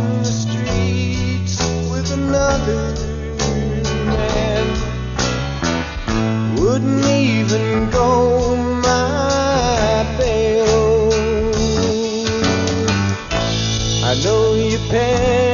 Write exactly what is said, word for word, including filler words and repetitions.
on the streets with another man. Wouldn't even go my bail. I know your parents